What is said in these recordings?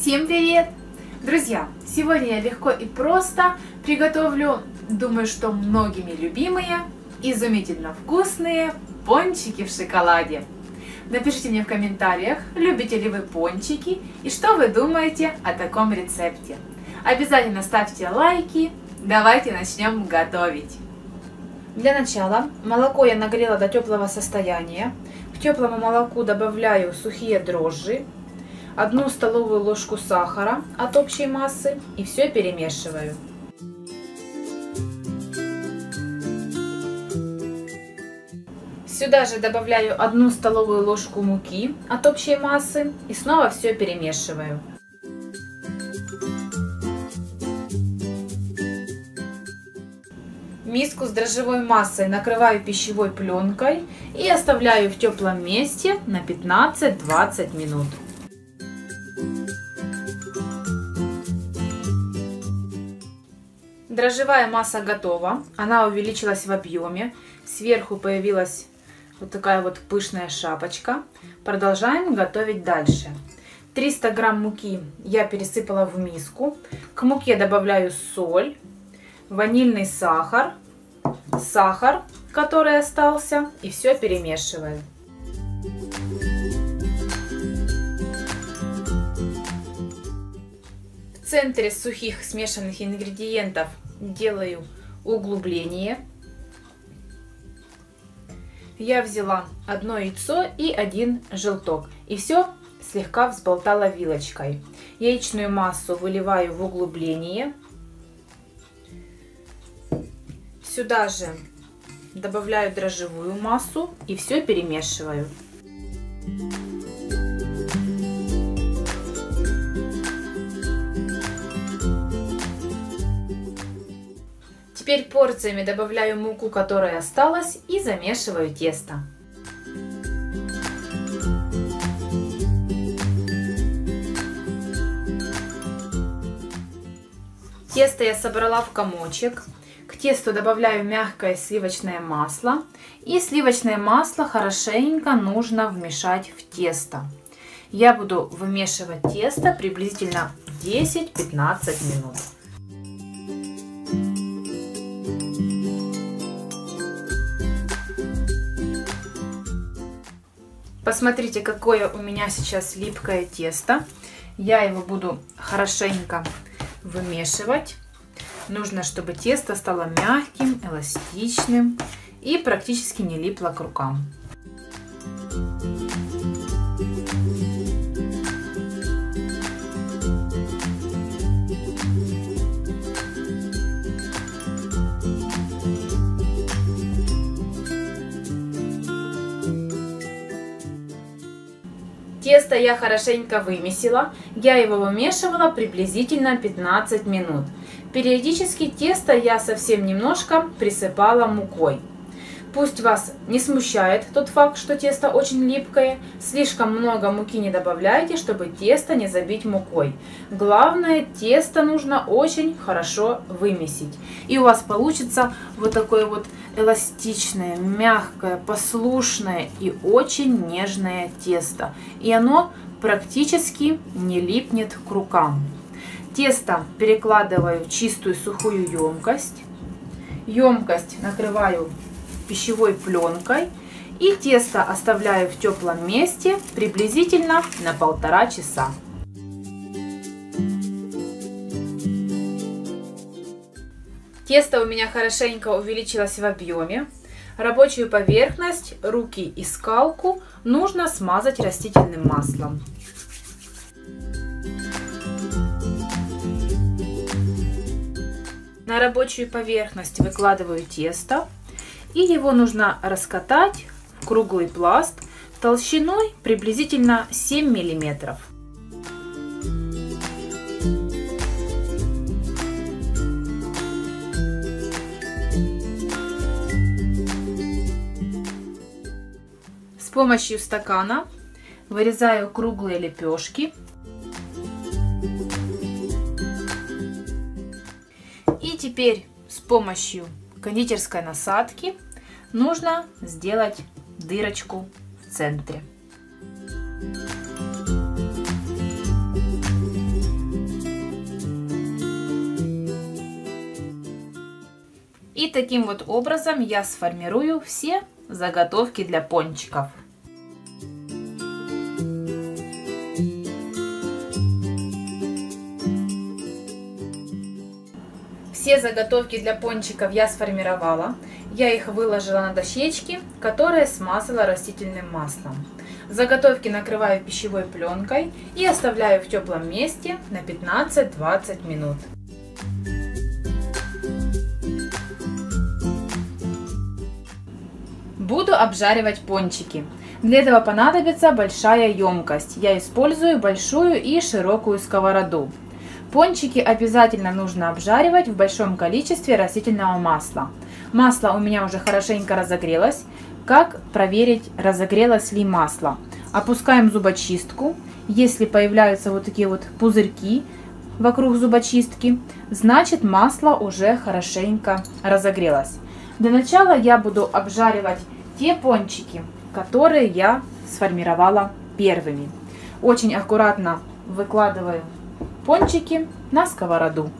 Всем привет! Друзья, сегодня я легко и просто приготовлю, думаю, что многими любимые, изумительно вкусные пончики в шоколаде. Напишите мне в комментариях, любите ли вы пончики и что вы думаете о таком рецепте. Обязательно ставьте лайки, давайте начнем готовить. Для начала молоко я нагрела до теплого состояния. К теплому молоку добавляю сухие дрожжи, 1 столовую ложку сахара от общей массы и все перемешиваю. Сюда же добавляю 1 столовую ложку муки от общей массы и снова все перемешиваю. Миску с дрожжевой массой накрываю пищевой пленкой и оставляю в теплом месте на 15-20 минут. Дрожжевая масса готова, она увеличилась в объеме, сверху появилась вот такая вот пышная шапочка. Продолжаем готовить дальше. 300 грамм муки я пересыпала в миску, к муке добавляю соль, ванильный сахар, который остался, и все перемешиваю. В центре сухих смешанных ингредиентов делаю углубление. Я взяла 1 яйцо и 1 желток и все слегка взболтала вилочкой. Яичную массу выливаю в углубление. Сюда же добавляю дрожжевую массу и все перемешиваю. Теперь порциями добавляю муку, которая осталась, и замешиваю тесто. Тесто я собрала в комочек. К тесту добавляю мягкое сливочное масло. И сливочное масло хорошенько нужно вмешать в тесто. Я буду вымешивать тесто приблизительно 10-15 минут. Посмотрите, какое у меня сейчас липкое тесто. Я его буду хорошенько вымешивать. Нужно, чтобы тесто стало мягким, эластичным и практически не липло к рукам. Тесто я хорошенько вымесила, я его вымешивала приблизительно 15 минут. Периодически тесто я совсем немножко присыпала мукой. Пусть вас не смущает тот факт, что тесто очень липкое, слишком много муки не добавляйте, чтобы тесто не забить мукой. Главное, тесто нужно очень хорошо вымесить. И у вас получится вот такое вот эластичное, мягкое, послушное и очень нежное тесто. И оно практически не липнет к рукам. Тесто перекладываю в чистую сухую емкость. Емкость накрываю пищевой пленкой и тесто оставляю в теплом месте приблизительно на 1,5 часа. Тесто у меня хорошенько увеличилось в объеме. Рабочую поверхность, руки и скалку нужно смазать растительным маслом. На рабочую поверхность выкладываю тесто. И его нужно раскатать в круглый пласт толщиной приблизительно 7 мм. С помощью стакана вырезаю круглые лепешки. И теперь с помощью кондитерской насадки нужно сделать дырочку в центре. И таким вот образом я сформирую все заготовки для пончиков. Все заготовки для пончиков я сформировала. Я их выложила на дощечки, которые смазала растительным маслом. Заготовки накрываю пищевой пленкой и оставляю в теплом месте на 15-20 минут. Буду обжаривать пончики. Для этого понадобится большая емкость. Я использую большую и широкую сковороду. Пончики обязательно нужно обжаривать в большом количестве растительного масла. Масло у меня уже хорошенько разогрелось. Как проверить, разогрелось ли масло? Опускаем зубочистку. Если появляются вот такие вот пузырьки вокруг зубочистки, значит масло уже хорошенько разогрелось. Для начала я буду обжаривать те пончики, которые я сформировала первыми. Очень аккуратно выкладываю пончики на сковороду.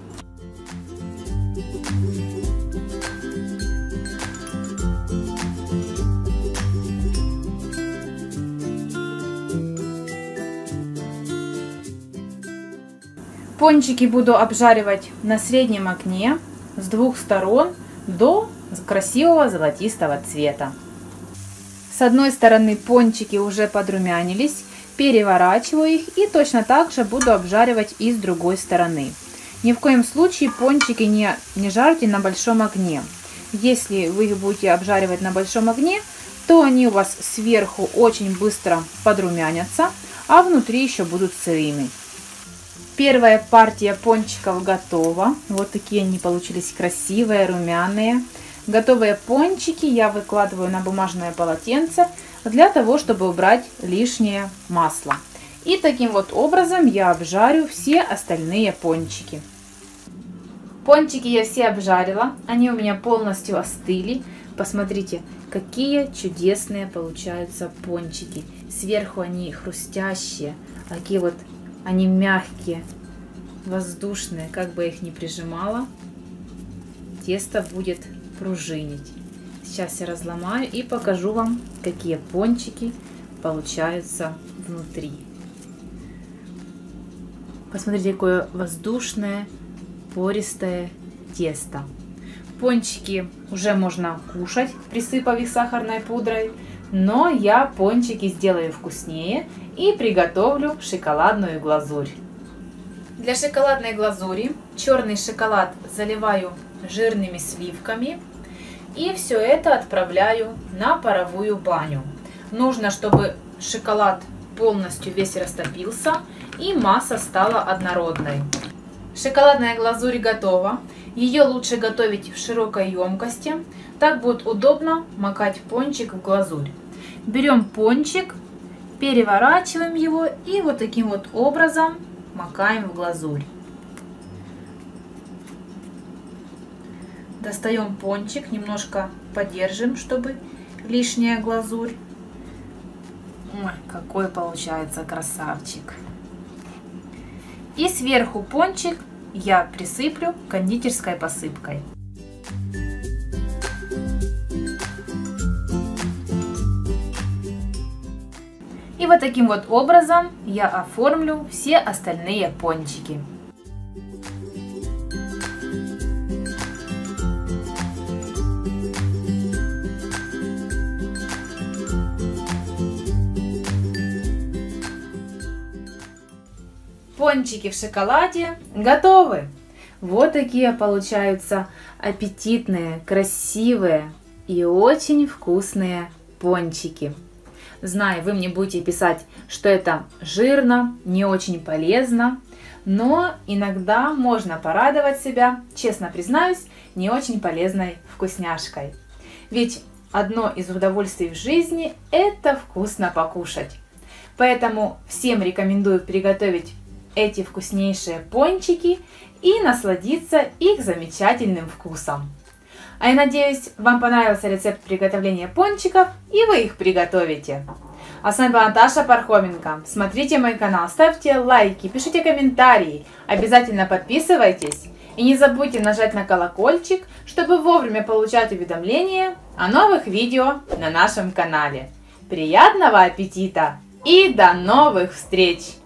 Пончики буду обжаривать на среднем огне с двух сторон до красивого золотистого цвета. С одной стороны пончики уже подрумянились. Переворачиваю их и точно так же буду обжаривать и с другой стороны. Ни в коем случае пончики не жарьте на большом огне. Если вы их будете обжаривать на большом огне, то они у вас сверху очень быстро подрумянятся, а внутри еще будут сырыми. Первая партия пончиков готова. Вот такие они получились красивые, румяные. Готовые пончики я выкладываю на бумажное полотенце для того, чтобы убрать лишнее масло. И таким вот образом я обжарю все остальные пончики. Пончики я все обжарила, они у меня полностью остыли. Посмотрите, какие чудесные получаются пончики. Сверху они хрустящие, такие вот они мягкие, воздушные. Как бы я их ни прижимала, тесто будет пружинить. Сейчас я разломаю и покажу вам, какие пончики получаются внутри. Посмотрите, какое воздушное, пористое тесто. Пончики уже можно кушать, присыпав их сахарной пудрой, но я пончики сделаю вкуснее и приготовлю шоколадную глазурь. Для шоколадной глазури черный шоколад заливаю жирными сливками. И все это отправляю на паровую баню. Нужно, чтобы шоколад полностью весь растопился и масса стала однородной. Шоколадная глазурь готова. Ее лучше готовить в широкой емкости. Так будет удобно макать пончик в глазурь. Берем пончик, переворачиваем его и вот таким вот образом макаем в глазурь. Достаем пончик, немножко подержим, чтобы лишняя глазурь. Ой, какой получается красавчик. И сверху пончик я присыплю кондитерской посыпкой. И вот таким вот образом я оформлю все остальные пончики. Пончики в шоколаде готовы. Вот такие получаются аппетитные, красивые и очень вкусные пончики. Знаю, вы мне будете писать, что это жирно, не очень полезно, но иногда можно порадовать себя, честно признаюсь, не очень полезной вкусняшкой. Ведь одно из удовольствий в жизни – это вкусно покушать. Поэтому всем рекомендую приготовить эти вкуснейшие пончики и насладиться их замечательным вкусом. А я надеюсь, вам понравился рецепт приготовления пончиков и вы их приготовите. А с вами была Наташа Пархоменко. Смотрите мой канал, ставьте лайки, пишите комментарии, обязательно подписывайтесь. И не забудьте нажать на колокольчик, чтобы вовремя получать уведомления о новых видео на нашем канале. Приятного аппетита и до новых встреч!